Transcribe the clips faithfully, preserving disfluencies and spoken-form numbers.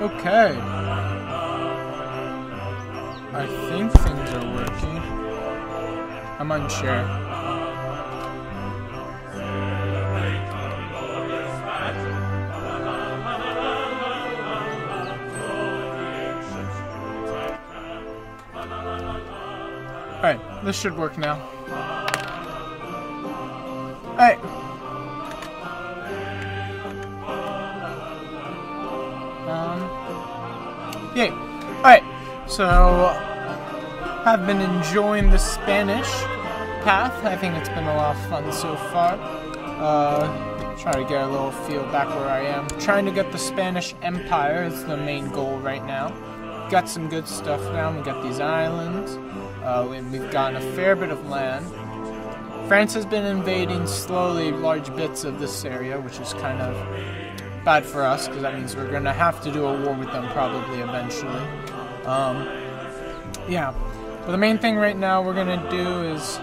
Okay. I think things are working. I'm unsure. Alright, this should work now. Alright. Um, yay. Alright, so I've been enjoying the Spanish path. I think it's been a lot of fun so far. Uh, trying to get a little feel back where I am. Trying to get the Spanish Empire is the main goal right now. Got some good stuff now. We got these islands. Uh, we've gotten a fair bit of land. France has been invading slowly large bits of this area, which is kind of bad for us, because that means we're going to have to do a war with them probably eventually. Um, yeah. But the main thing right now we're going to do is...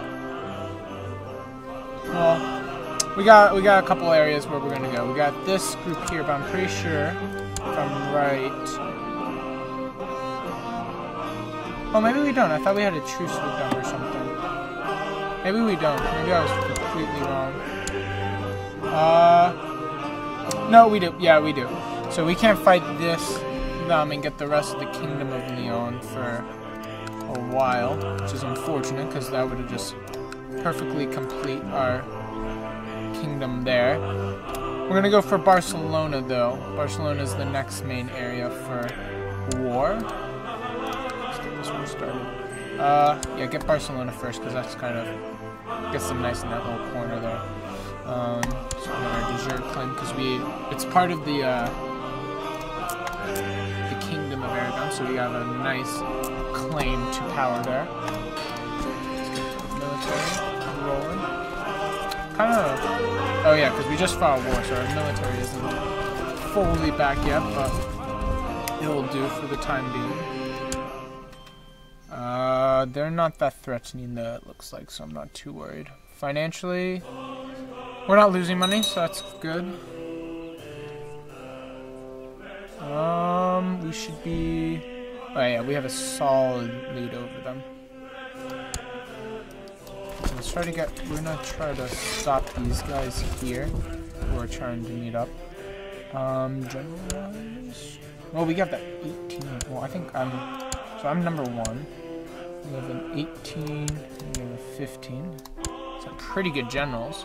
Well, we got, we got a couple areas where we're going to go. We got this group here, but I'm pretty sure if I'm right... Oh, maybe we don't. I thought we had a truce with them or something. Maybe we don't. Maybe I was completely wrong. Uh, no, we do. Yeah, we do. So we can't fight this, them, and get the rest of the Kingdom of Leon for a while, which is unfortunate, because that would have just perfectly complete our kingdom there. We're going to go for Barcelona, though. Barcelona is the next main area for war. Started. Uh, yeah, get Barcelona first, because that's kind of gets them nice in that little corner there. Um, so we're gonna de jure claim because we it's part of the uh, the Kingdom of Aragon, so we have a nice claim to power there. Let's get the military rolling. Kind of. Oh yeah, because we just fought a war, so our military isn't fully back yet, but it'll do for the time being. Uh, they're not that threatening, though, it looks like, so I'm not too worried. Financially, we're not losing money, so that's good. Um, we should be... Oh, yeah, we have a solid lead over them. So let's try to get... We're gonna try to stop these guys here who are trying to meet up. Um, generalize... Well, we got that eighteen. Well, I think I'm... So I'm number one. We have an eighteen, we have a fifteen. Some pretty good generals.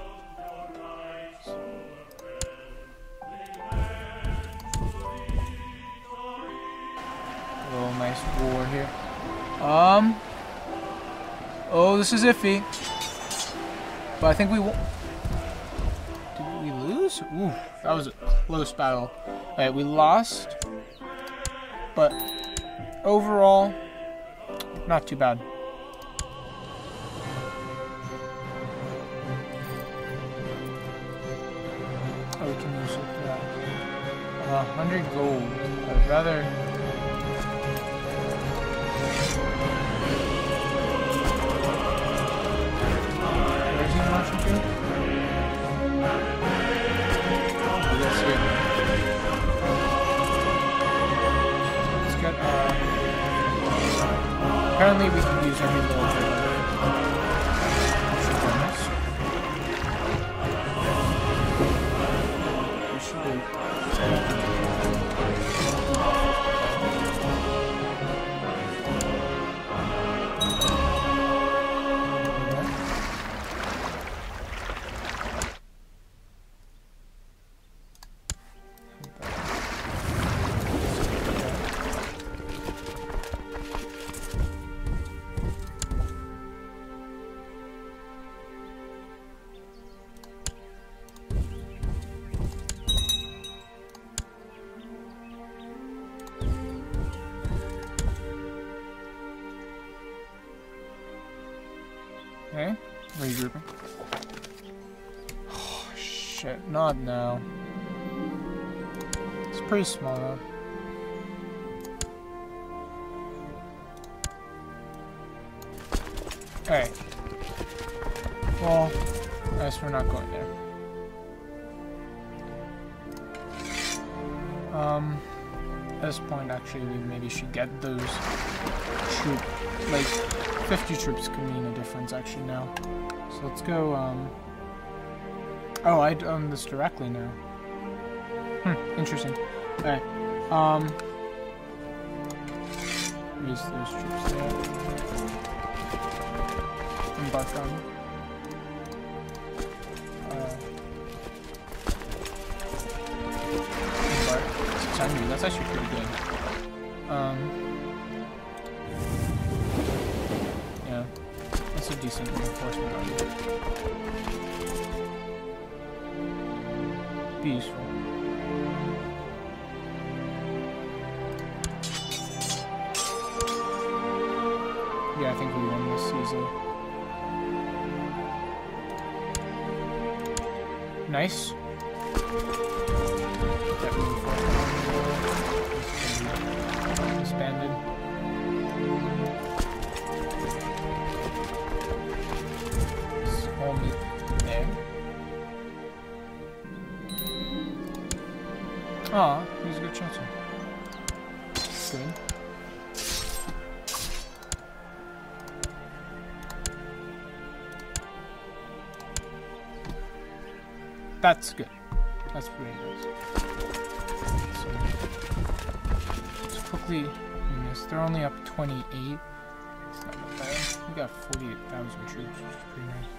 A little nice war here. Um. Oh, this is iffy. But I think we won. Did we lose? Ooh, that was a close battle. Alright, we lost. But overall, not too bad. Oh, we can use it for that. Uh, one hundred gold. I'd rather... Where's he marching to? I guess here. Let's get, uh... Apparently we can use every little bit of it. We should do. Okay, regrouping. Oh, shit, not now. It's pretty small though. Alright. Well, I guess we're not going there. Um, At this point, actually, we maybe should get those troop, like, fifty troops can mean a difference, actually, now. So let's go, um... Oh, I own this directly now. Hmm, interesting. Okay, um... raise those troops there. Embark on. Uh... Embark. six hundred, that's actually pretty good. Um... Yeah, that's a decent reinforcement army. Be useful. Yeah, I think we won this easily. Nice. That reinforcement disbanded. Small meat there. Aw, he's a good chancer. Good. That's good. That's pretty nice. So, let's quickly win this. They're only up twenty-eight. It's not that bad. We got forty-eight thousand troops, which is pretty nice.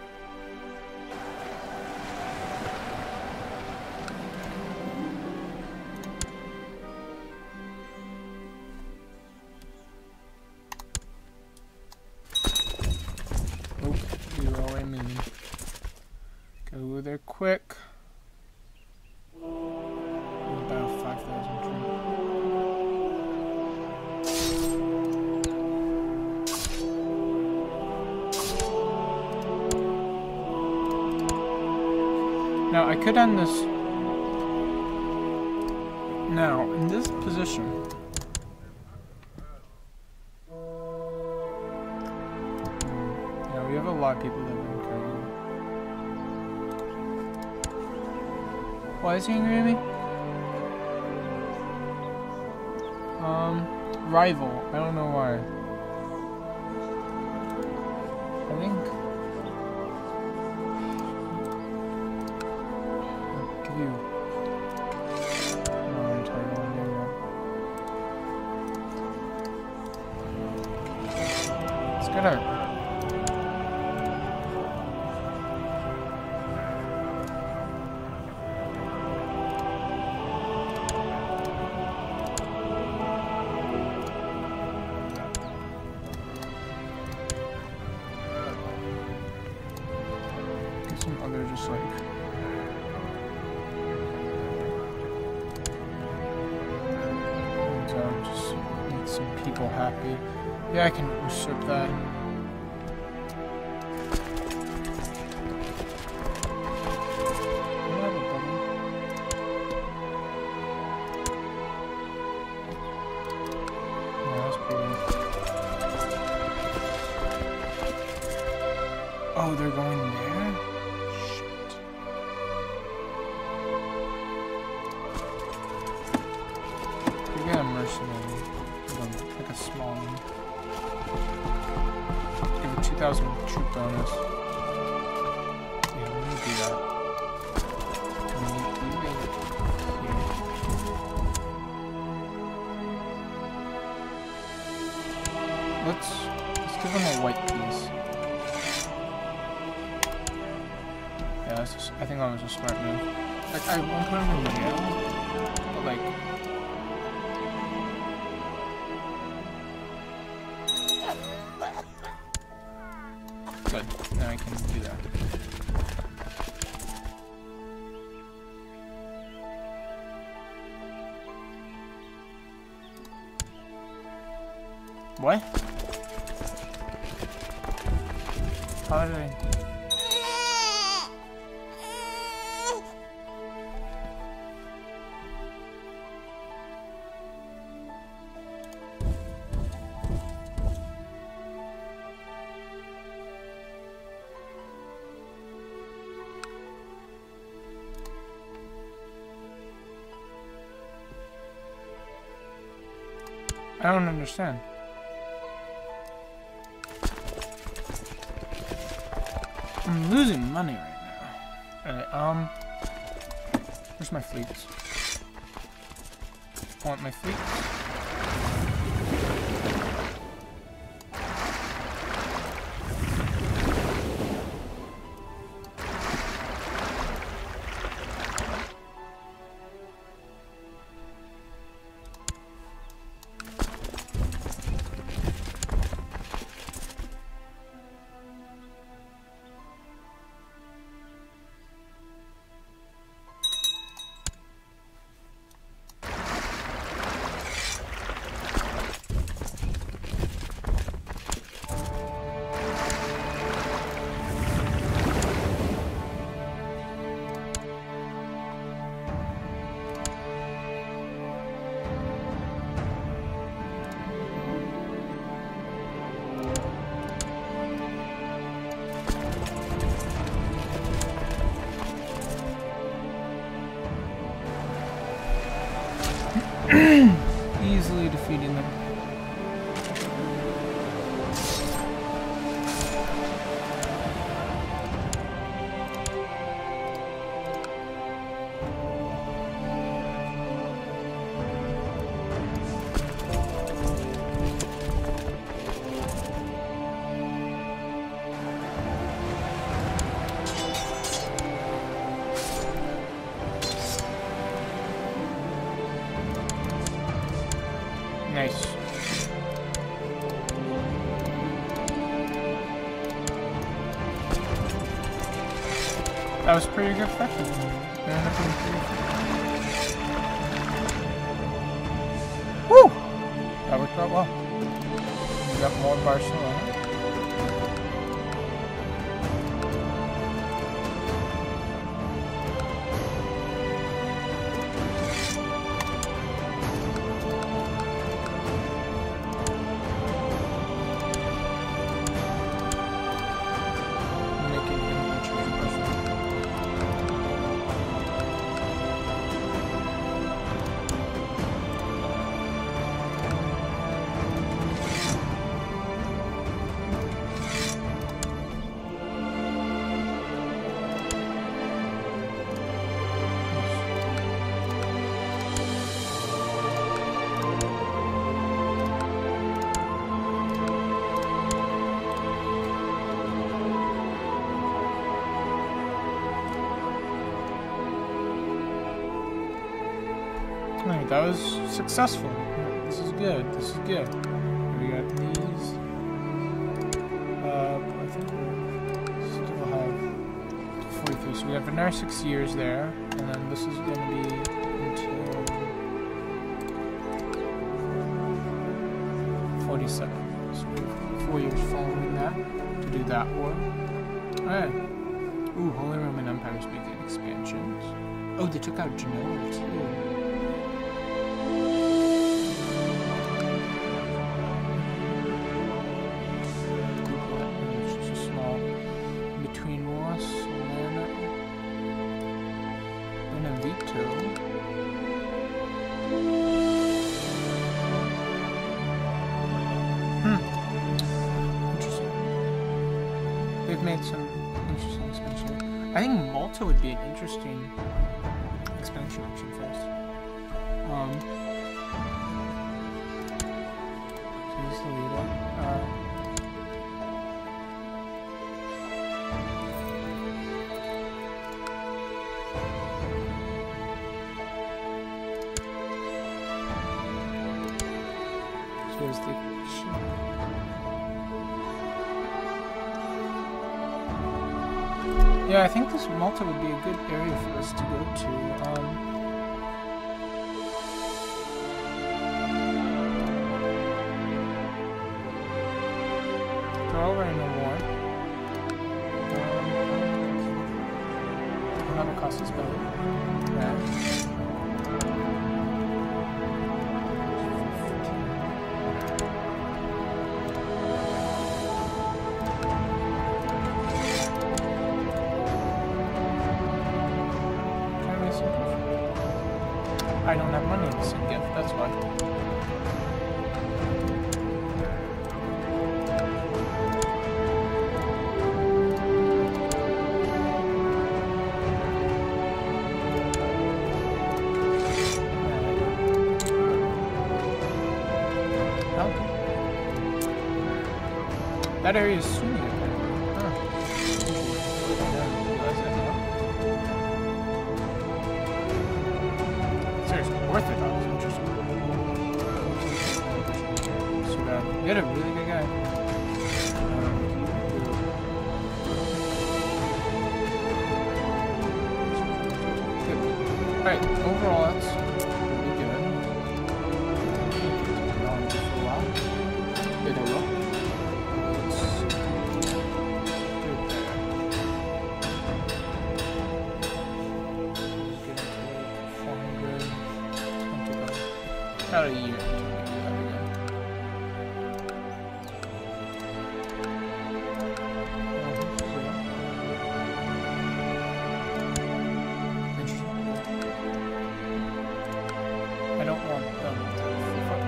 Go there quick. About five thousand troops. Now I could end this. Now in this position. Yeah, we have a lot of people that live in Kyrgyz. Why is he angry at me? Um, rival. I don't know why. I think... I'll give you... No, I'm tired of doing that. Let's get our... Some other just like and, uh, just make some people happy. Yeah, I can usurp that. Yeah, that's pretty good. Oh, they're going there? Get a mercenary, like a small one. Give a two thousand troop bonus. Yeah, let me do that. Can we do it here? Let's let's give him a white piece. Yeah, that's just, I think that was a smart move. Like I won't put him in yellow, but like. Good. Now I can do that. What? How did I... I don't understand. I'm losing money right now. Alright, um... where's my fleets? Want my fleets? Easily defeating them. Nice. That was pretty good effective. Woo! That worked out well. We got more Barcelona. Alright, that was successful. This is good. This is good. We got these. Uh, I think we still have forty-three. So we have another six years there, and then this is going to be until forty-seven. So we have four years following that to do that war. Alright. Ooh, Holy Roman Empire is making expansions. Oh, they took out Genoa too. Made some interesting expansion. I think Malta would be an interesting expansion option for us. Um, so he's the leader. Uh, so here's the Yeah, I think this Malta would be a good area for us to go to. Um, they're already in a war. Um, another cost is better. Yeah. I don't have money to send gift, that's why. That area is swimming apparently. Huh. Seriously, Orthodox, interesting. So bad. You had a really good guy. Um, good. Alright, overall that's pretty good. Been on for a while. Been a while. About a year until we do that again. Interesting. I don't want them to fuck.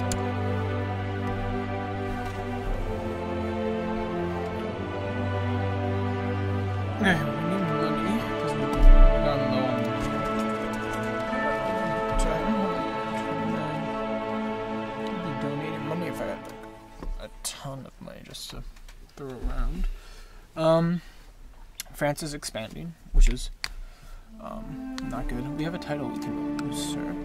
We need money because we're gone low on donating money if I had like a ton of money just to throw around. Um, France is expanding, which is um, not good. We have a title we can usurp.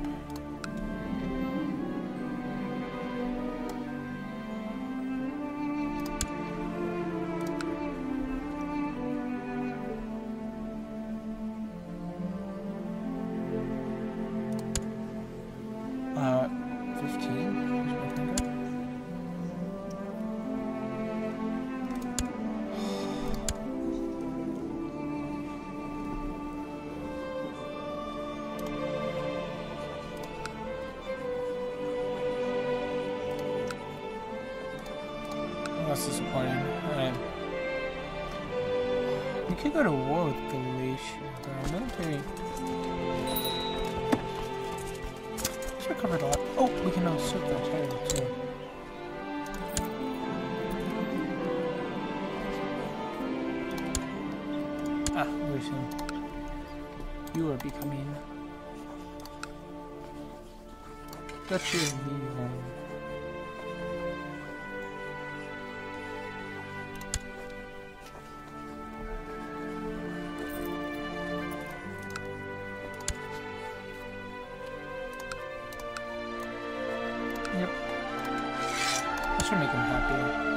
Uh, fifteen. That's disappointing. Alright. We could go to war with Galatia. The military. Should have covered a lot. Oh, we can now usurp that title too. Ah, very soon. You are becoming Duchy of Lyon. Yep. That should make him happy.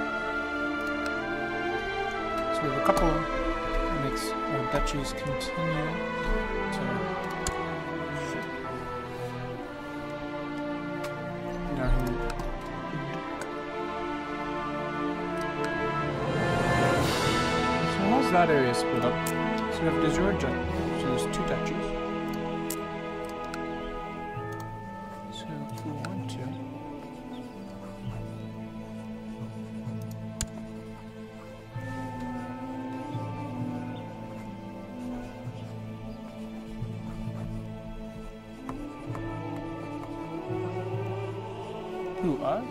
So we have a couple that makes our duchies continue to shit. Now who? So how's that area split up? So we have the Georgia. So there's two duchies. So if we want to. Who, us?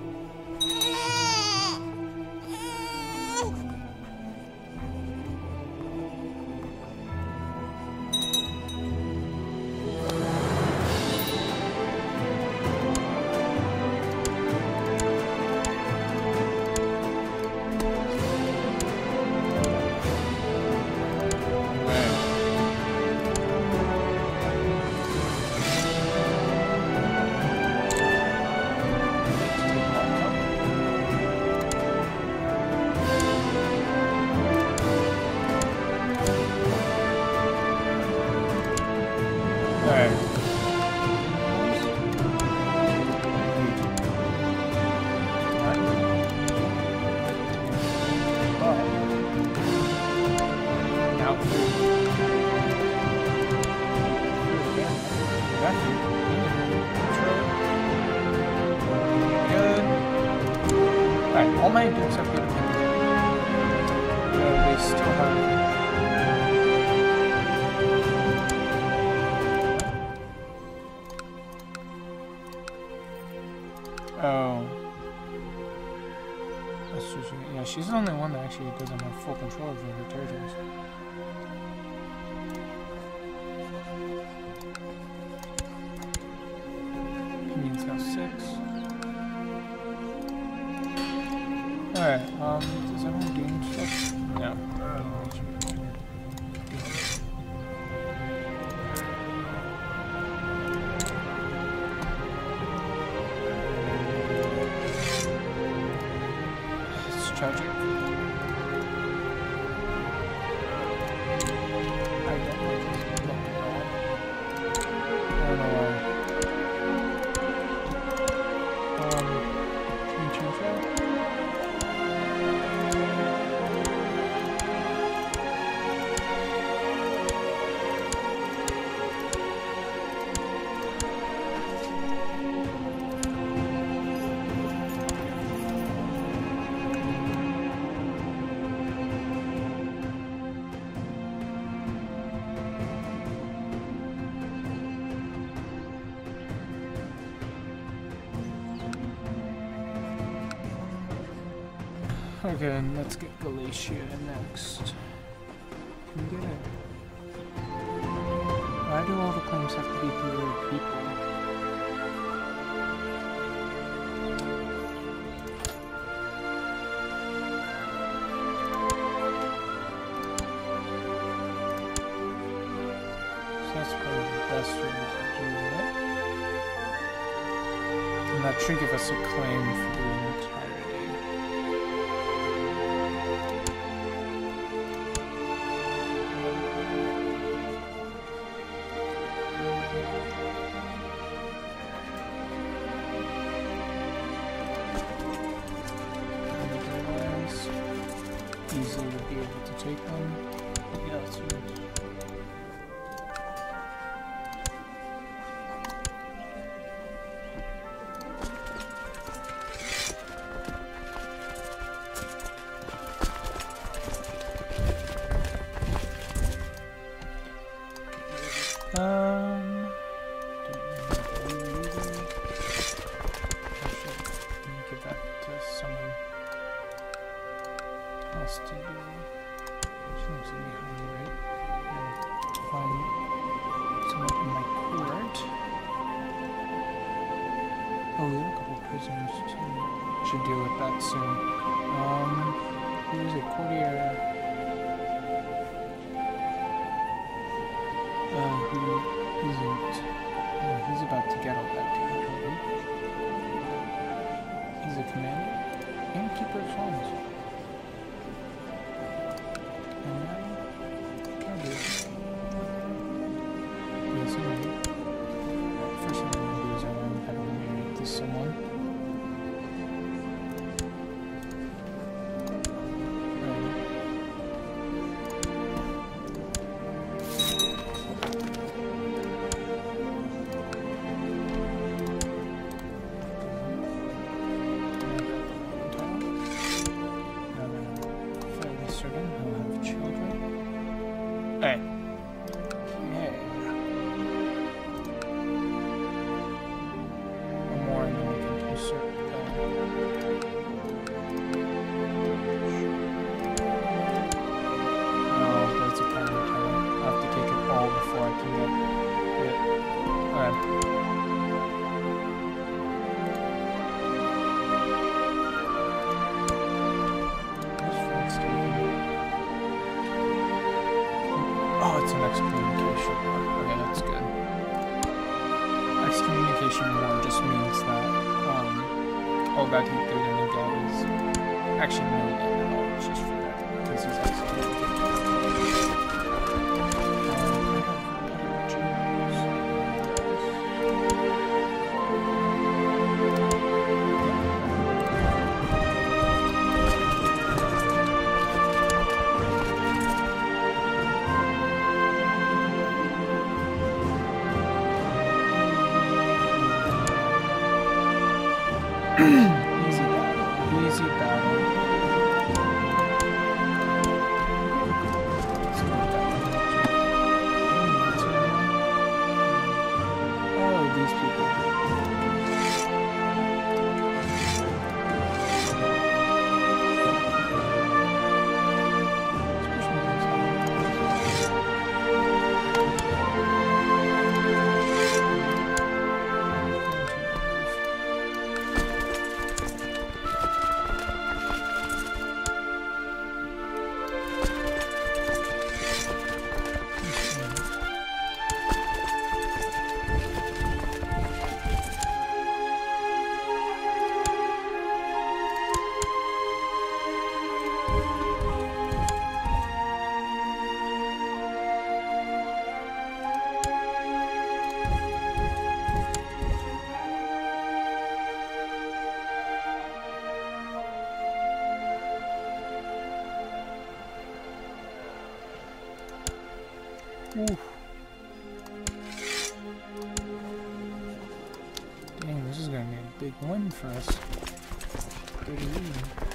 Alright, all my dudes have good opinions. No, they still have... Oh. That's true. Yeah, she's the only one that actually doesn't have full control over her territories. Opinion's now six. Alright, um, does everyone Okay, and let's get Galatia next. Can we get it? Why do all the claims have to be through other people? So that's probably the best way to do it. And that should give us a claim for the entirety. Otherwise, easily would be able to take them. Yeah, that's right. Um, give that to someone else to do. She looks at me behind, right? And find someone in my court. Oh, we have a couple of prisoners too. Should deal with that soon. Um, who is it? Courtier. Uh, who isn't? Oh, he's about to get all that territory. He's a commander and keeper of swans. And now, Cowboy. Yes, alright. First thing I'm gonna do is I want to head over here to someone. Oh, it's an excommunication war. Okay, that's good. Excommunication war just means that um, all that he's going to get is actually no gain at all. It's just for that because he's excommunicated. Easy battle. Easy battle. Oh, these people. Oof. Dang, this is gonna be a big win for us. Good lead.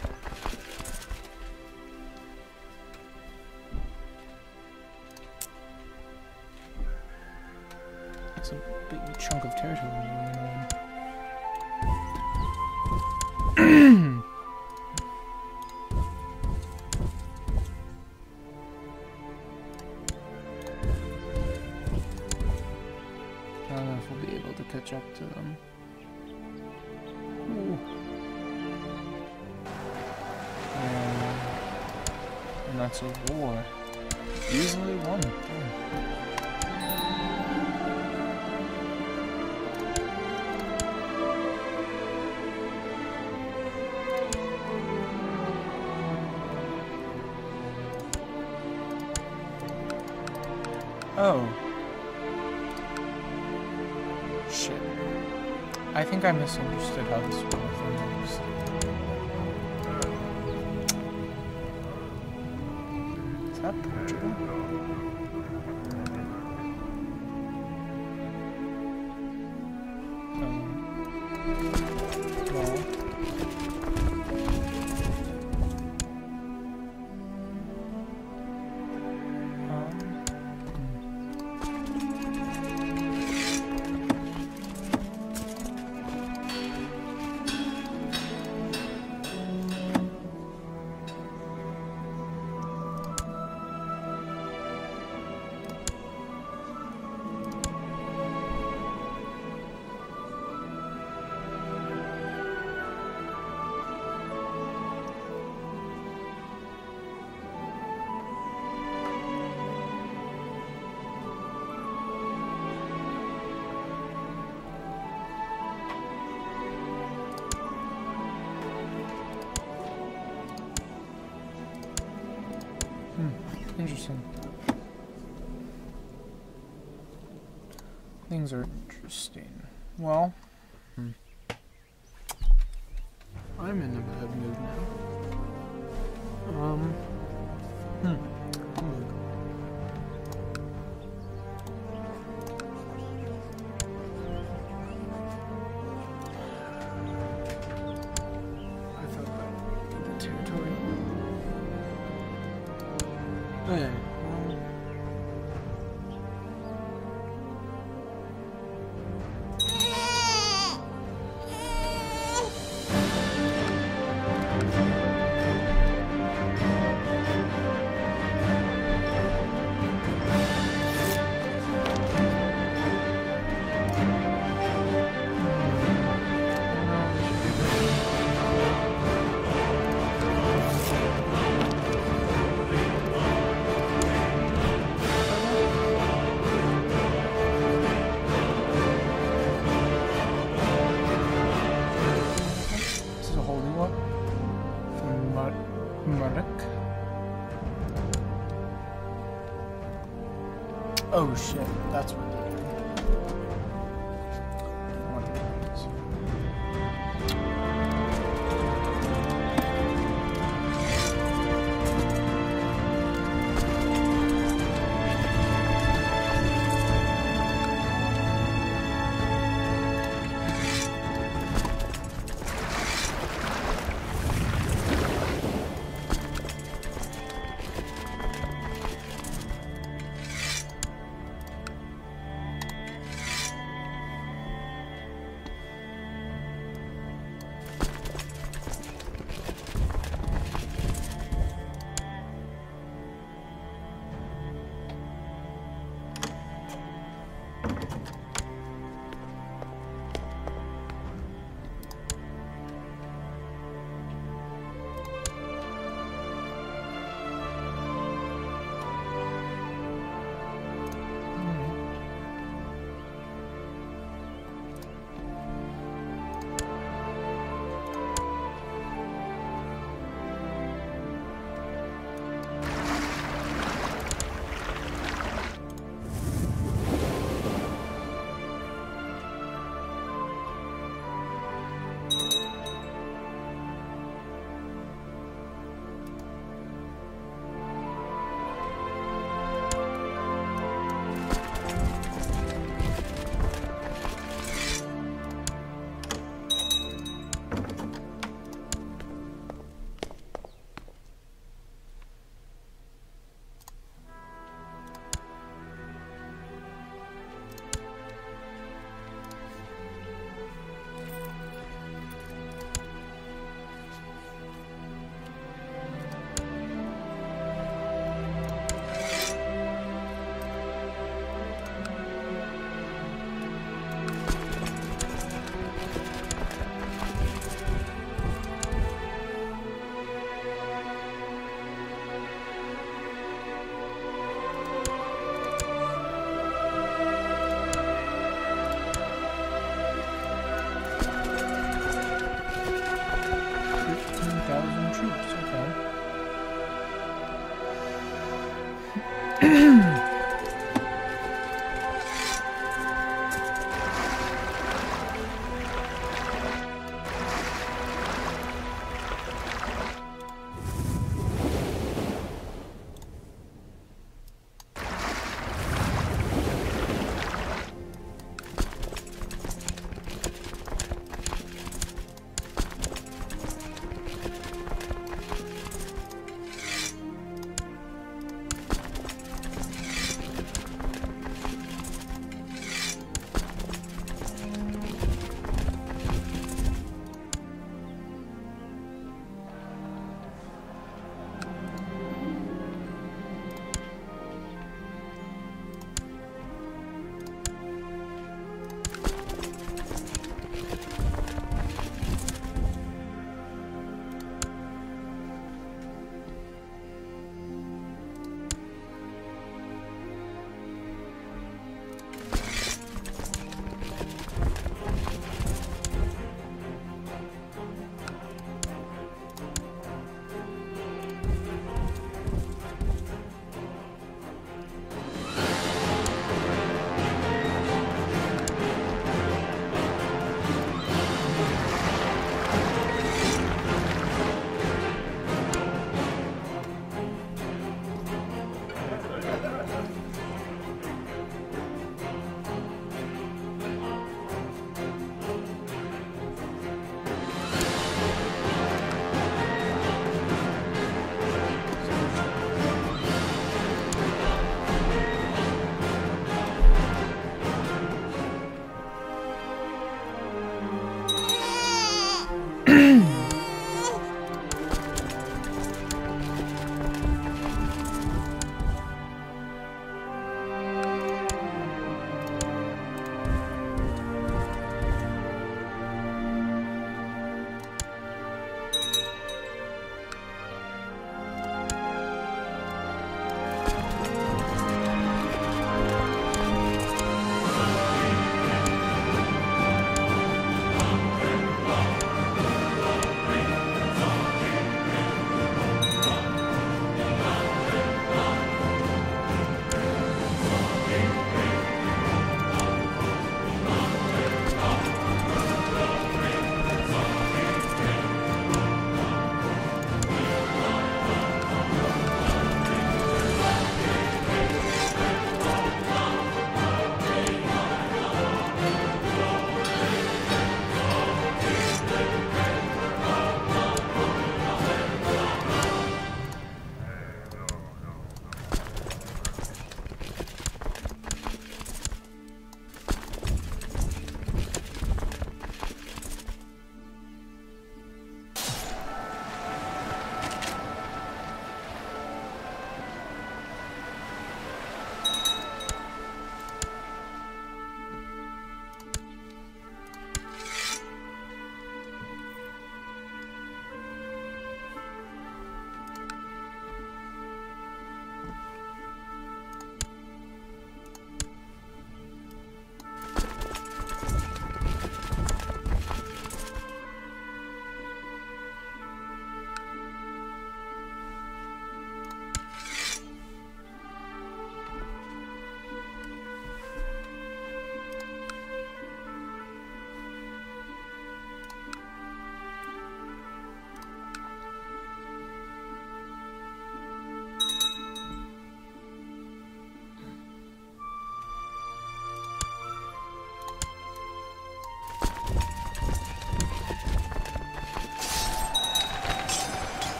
That's a big chunk of territory we're gonna win. don't know if we'll be able to catch up to them. Ooh. And, and that's a war. Easily won. Oh. Oh. Shit. I think I misunderstood how this war thing works. Is that Portugal? Um. Well. Hmm, interesting. Things are interesting. Well, hmm. I'm in a bad mood now. Um, hmm. Humbug. I thought that would be the territory. Okay, well. Oh shit, that's what they're doing. What are these?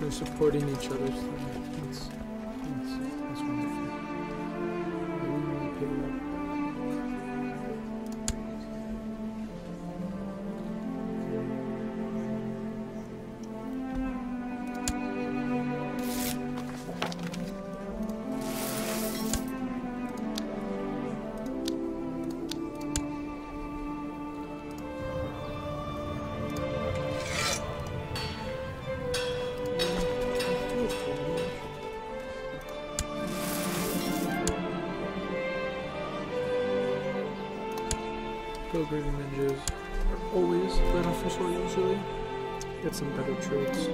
They're supporting each other's thing. That's, that's, that's wonderful. I really want to pick it up. Upgrading ninjas are always beneficial usually. Get some better traits.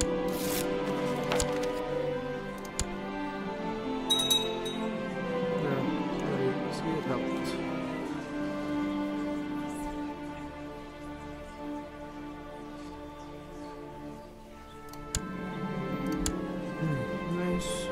Yeah, alright, see it helped. Mm, nice.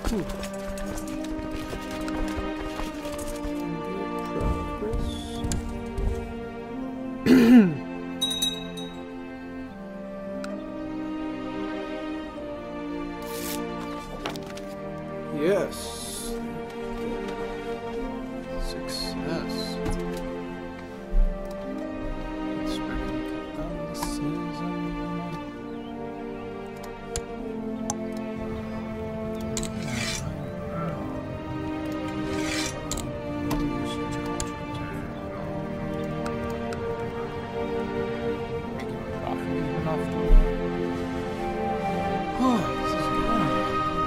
Yes. Success. Let's reckon Catholicism. Making a profit even off the oh, this is good.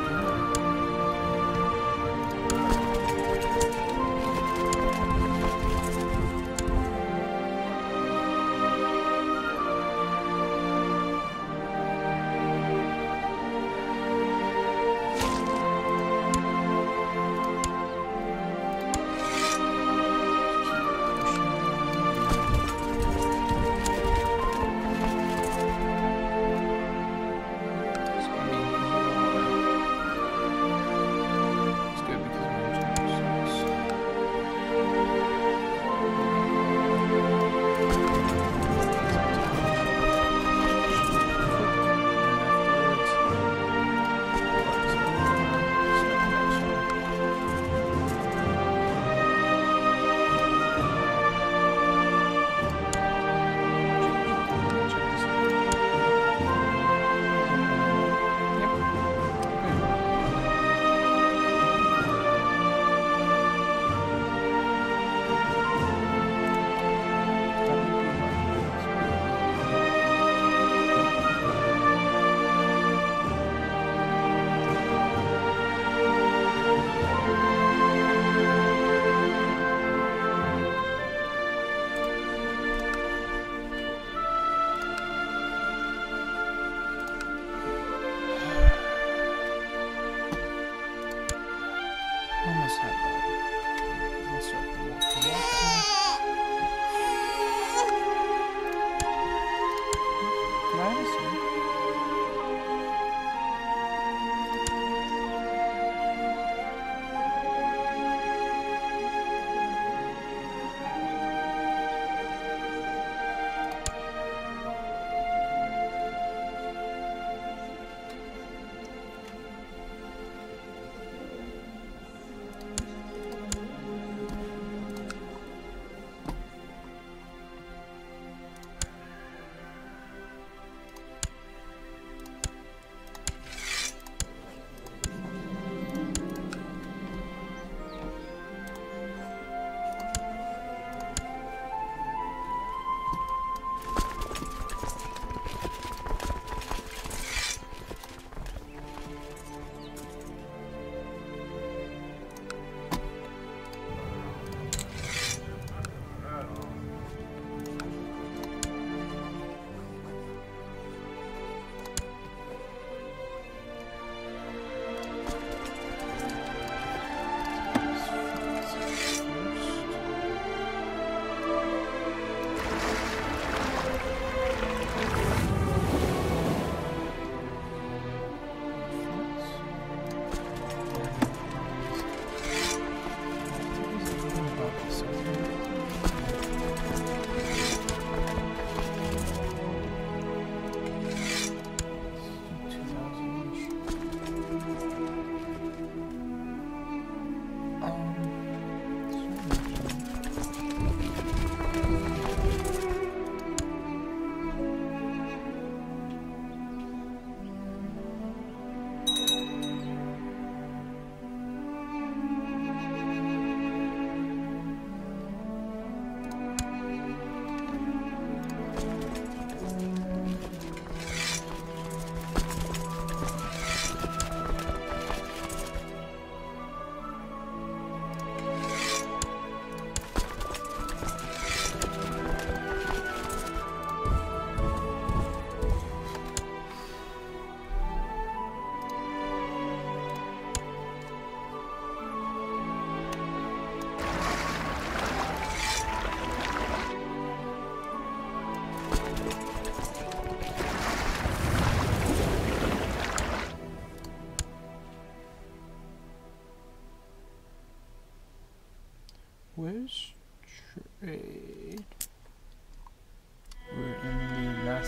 Almost had that. Let's start the walk. Madison.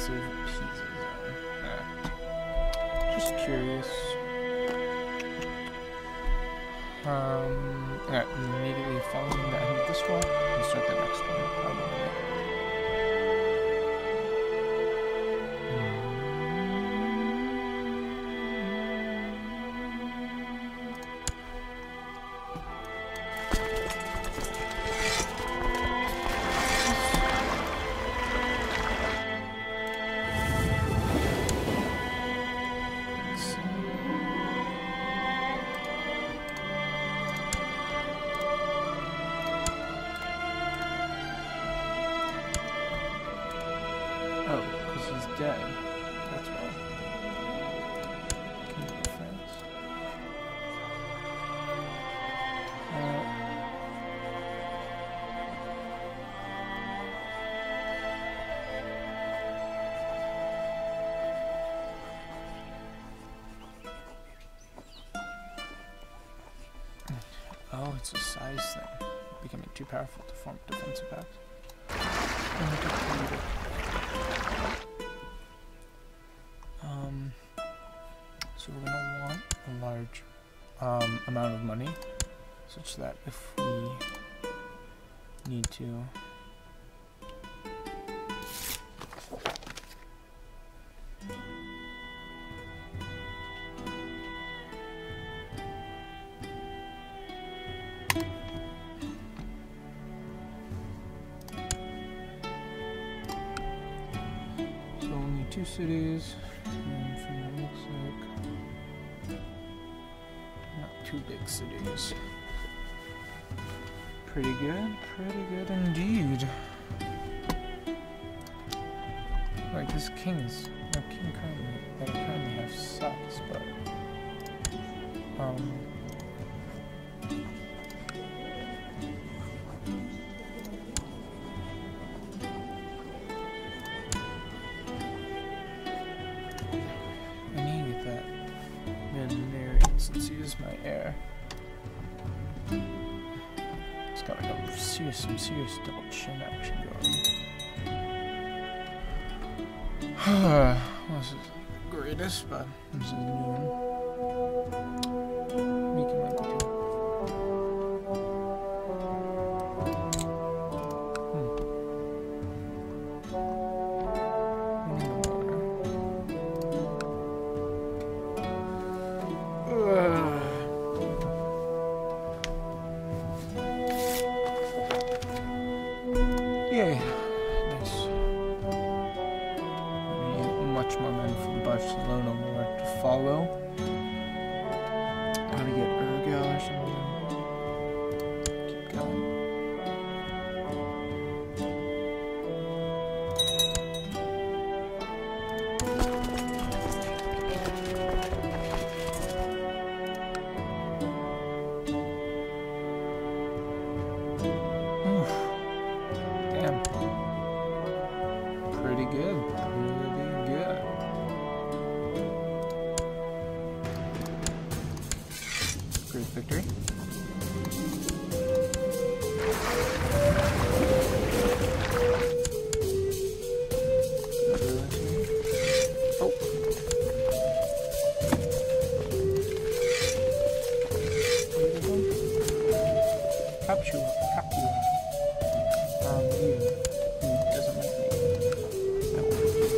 defensive pieces are. Yeah. Just curious. Um, yeah, immediately following the end of this one, we'll start the next one, probably. Oh, because he's dead. That's why. Can you defense? Uh, oh, it's a size thing. Becoming too powerful to form defensive packs. Um, so we're gonna want a large um, amount of money, such that if we need to two cities, and from what it looks like, not two big cities. Pretty good, pretty good indeed. Like this king's, no king currently, that I currently have sucks, but, um, since he is my heir. It's got like a serious, some serious double chin action going. Well, this is the greatest, but this is new. Making my video. Yay. Nice. We need much more men from Barcelona more to follow. How to get Urgal or something. Keep going. Pretty good. Pretty good. Great victory. Oh. Capture. Capture. Um, you. He doesn't like me. No.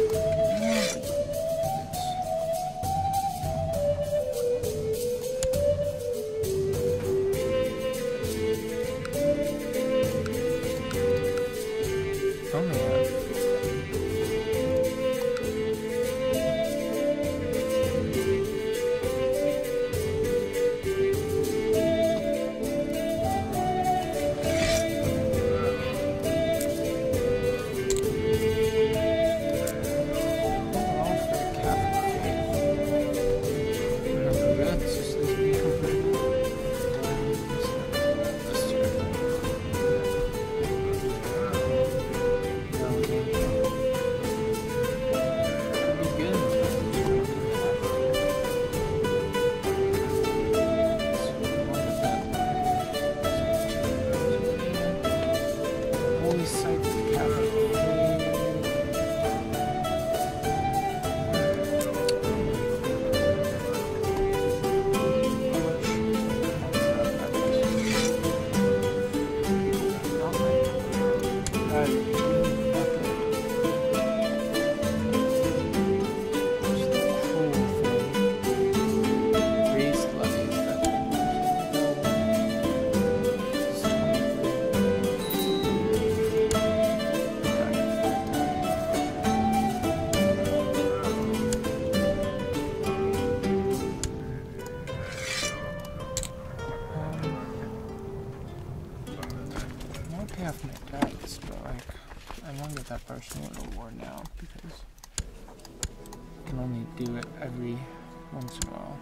going to war now because I can only do it every once in a while.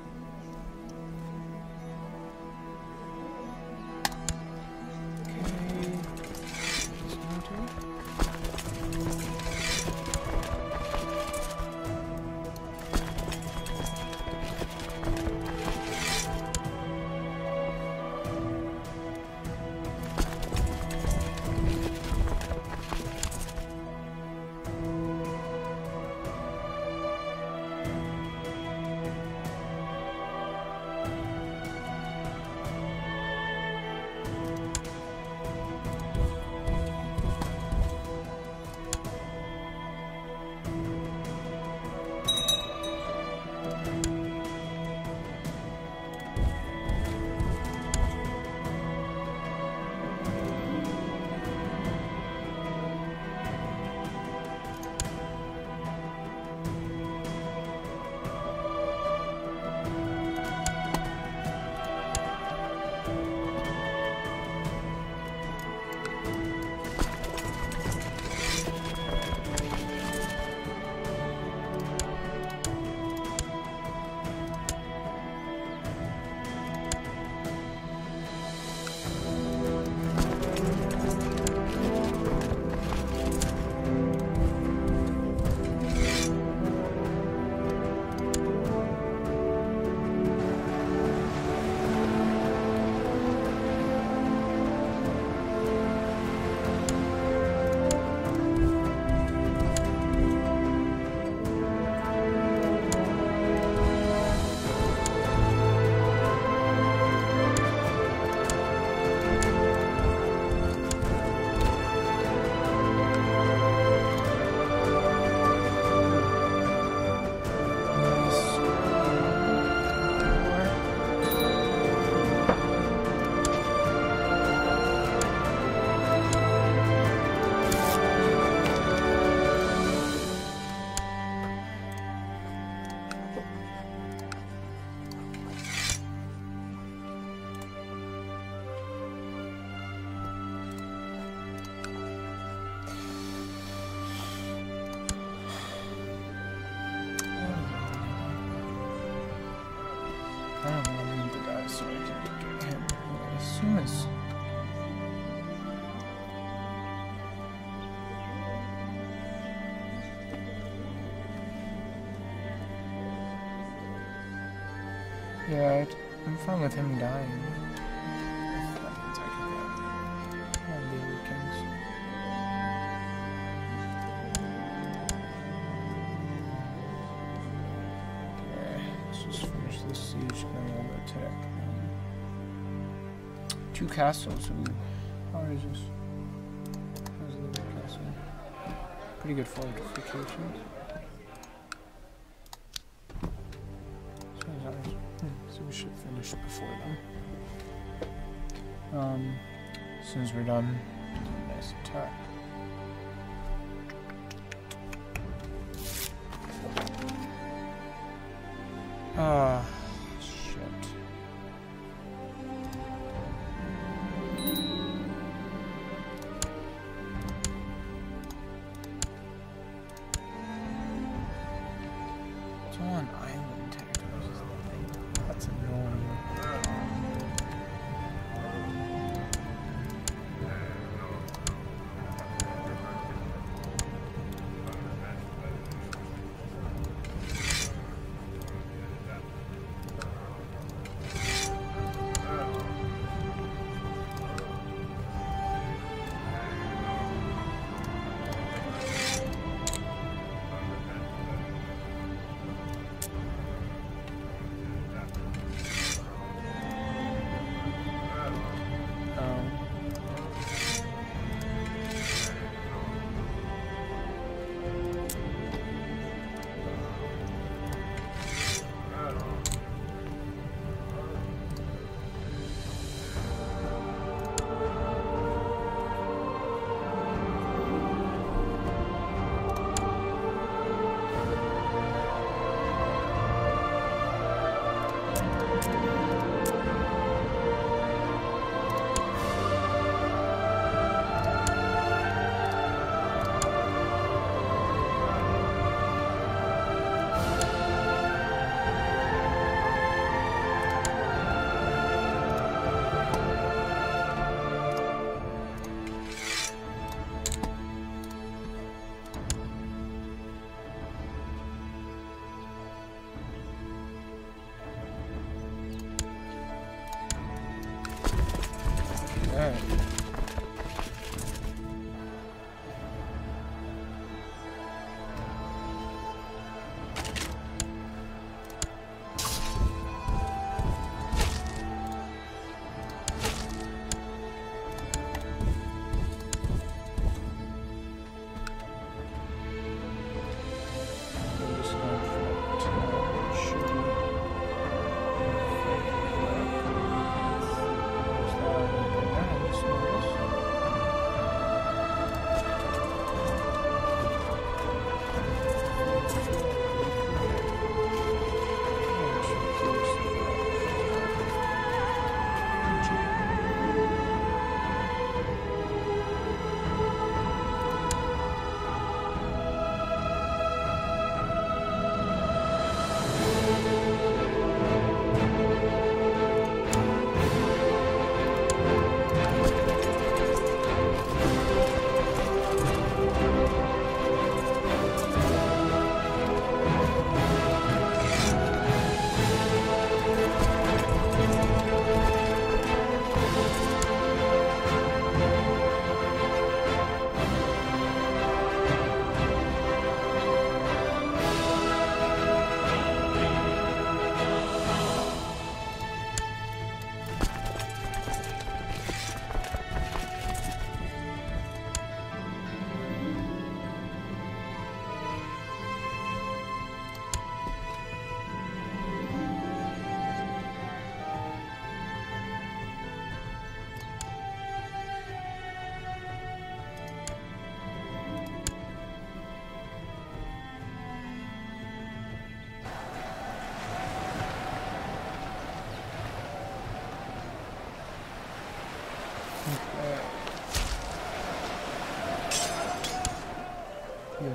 I don't really need to die so I can get him as soon as... Yeah, I'm fine with him dying. If that means I can get one of the weekends. Okay, let's just finish this siege, then we'll attack. Um, two castles. Ooh. How is this? How's the other castle? Pretty good fortifications. So we should finish before then. Um, as soon as we're done, do a nice attack. Ah, shit. It's all on island territories. That's annoying.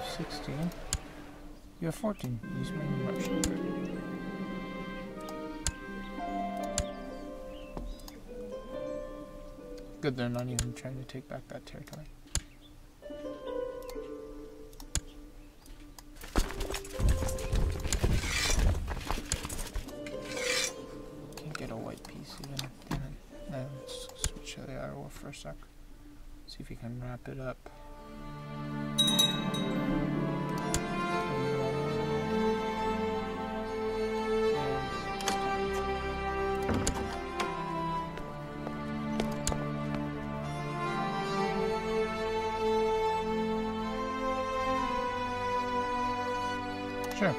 have sixteen. You have fourteen. Use my Martian card. Good, they're not even trying to take back that territory. Can't get a white piece even. Damn it. No, let's switch to the Outer Wolf for a sec. See if we can wrap it up. Sure.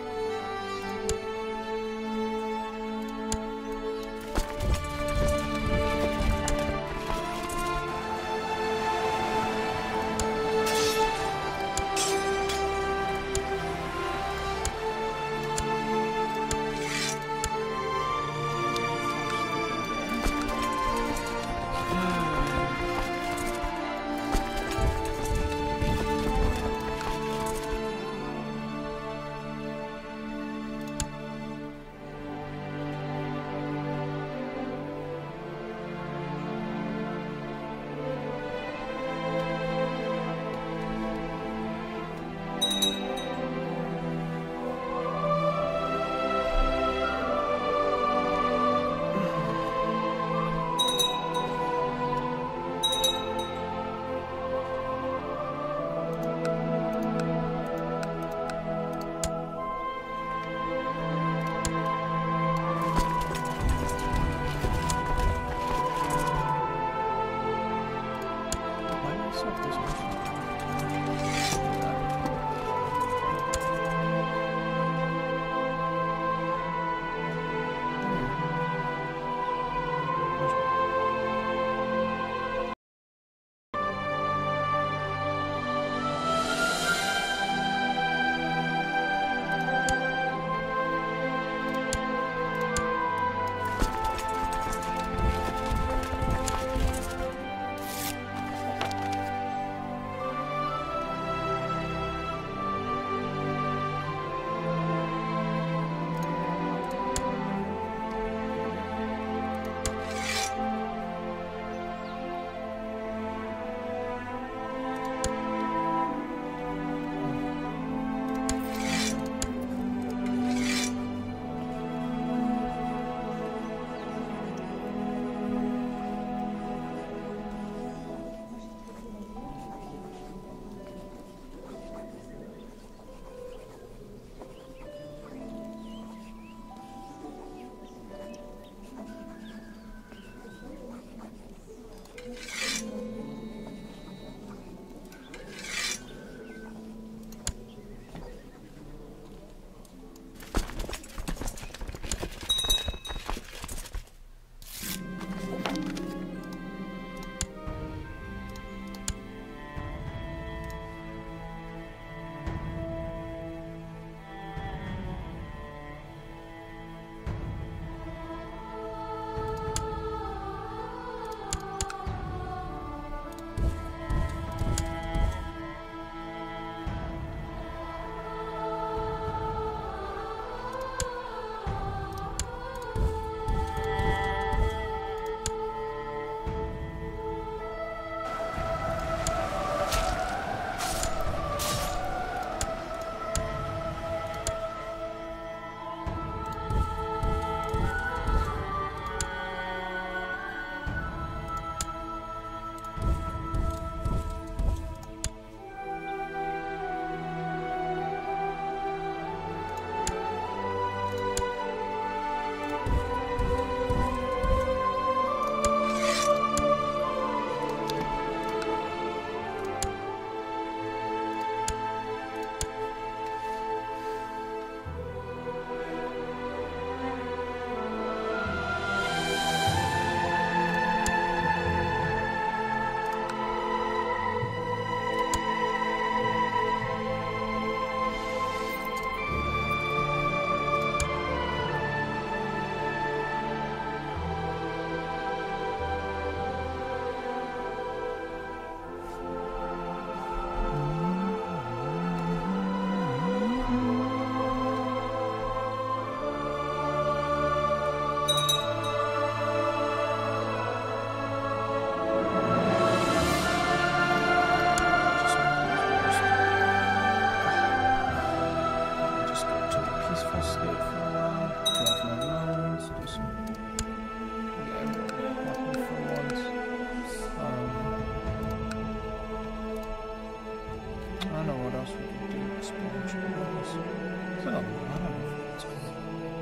Expansions. Is that a lot of what's going on?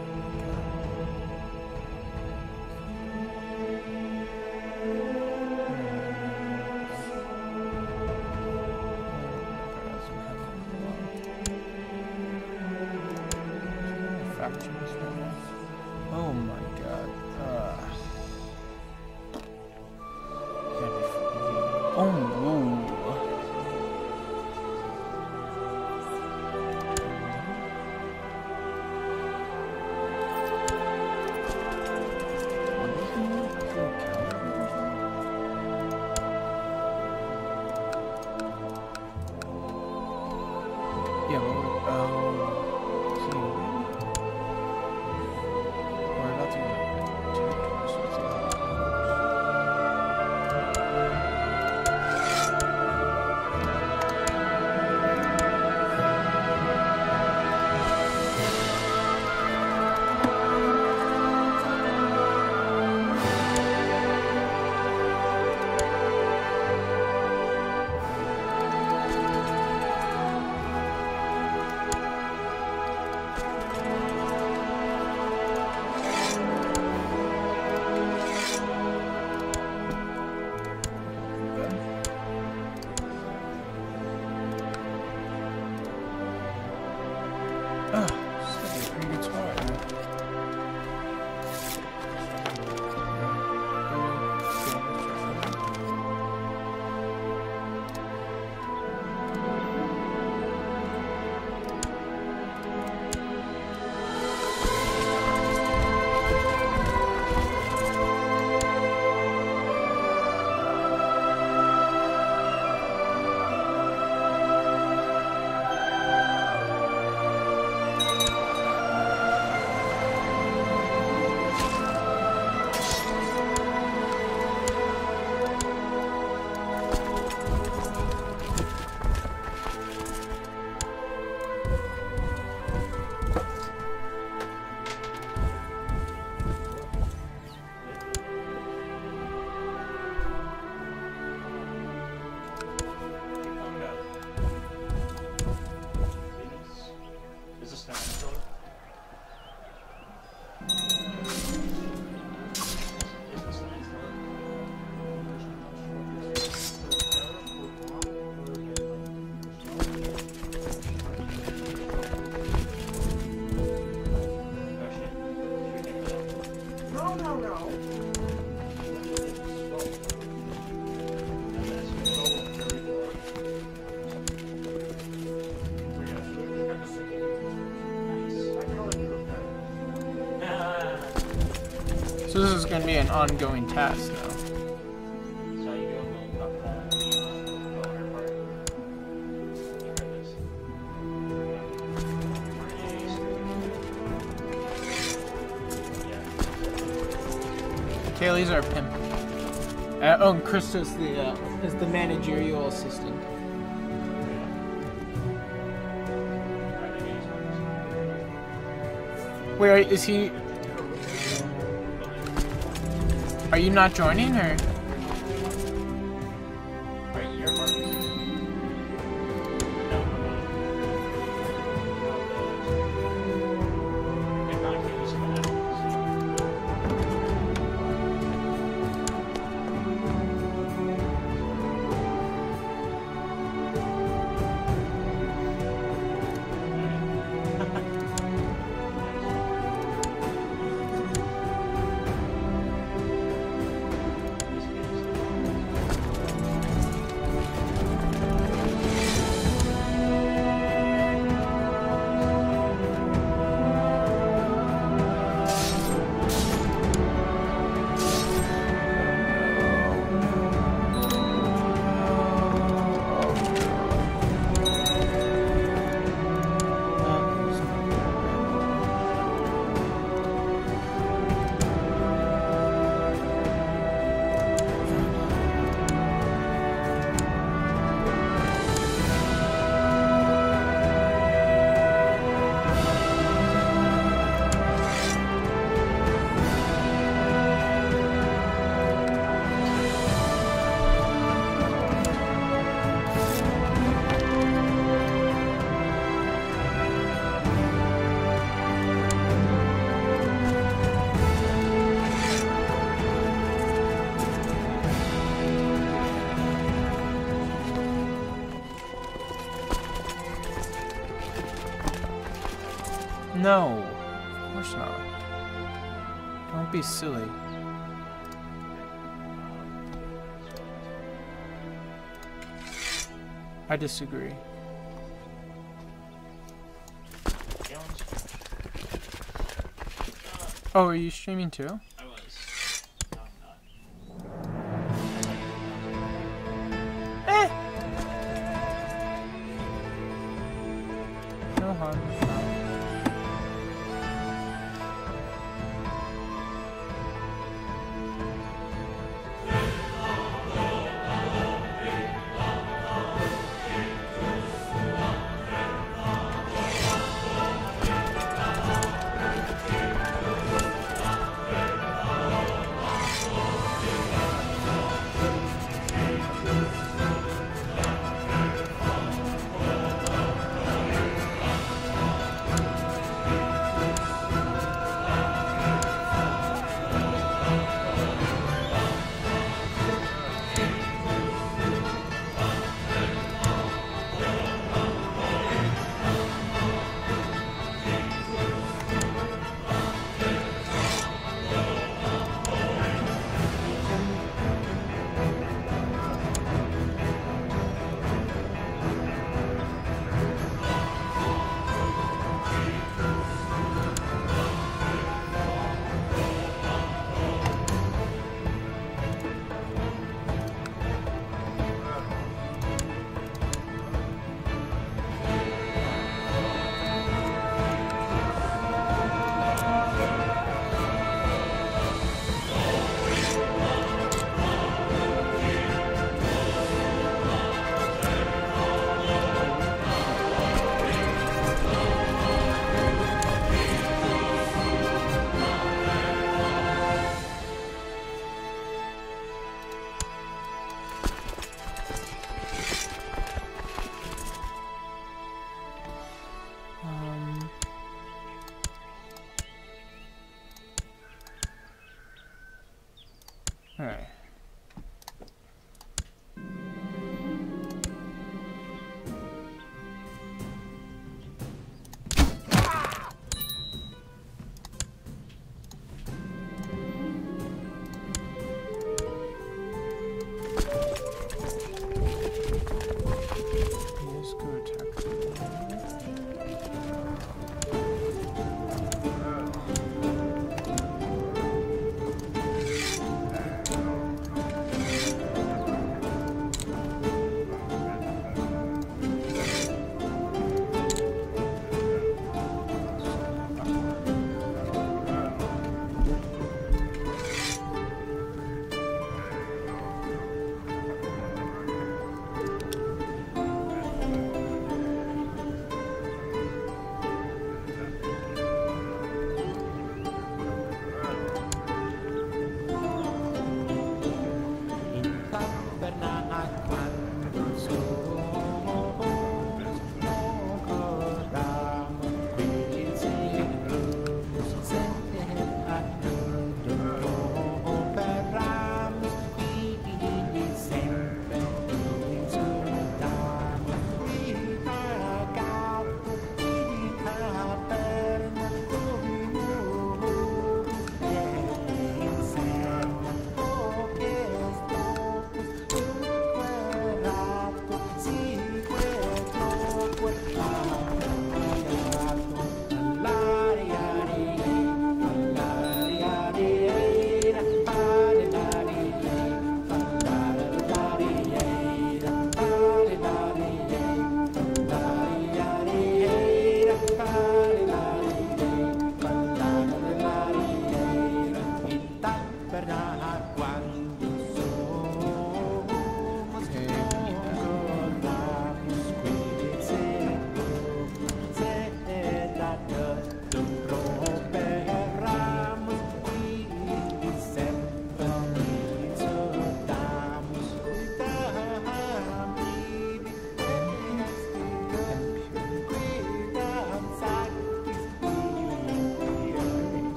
Factions right now. Oh my god. Uh, oh, whoa. Yeah, well, um, see, we're about to go territory, so it's a lot. So this is going to be an ongoing task now. Kaylee's our pimp. Uh, oh, and Krista's the uh, is the managerial assistant. Wait, is he? Are you not joining, or? No, of course not. Don't be silly. I disagree. Oh, are you streaming too? I was. No, I'm not. Eh! No harm.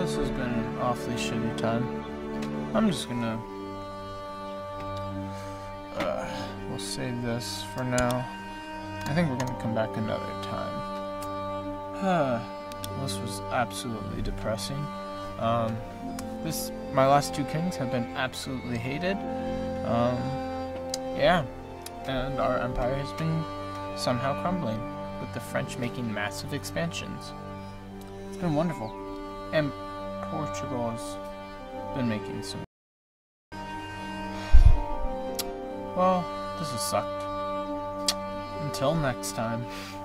this has been an awfully shitty time. I'm just gonna... Uh, we'll save this for now. I think we're gonna come back another time. This was absolutely depressing. Um, this, my last two kings have been absolutely hated. Um, yeah, and our empire has been somehow crumbling, with the French making massive expansions. It's been wonderful. And Portugal has been making some... Well, this has sucked. Until next time.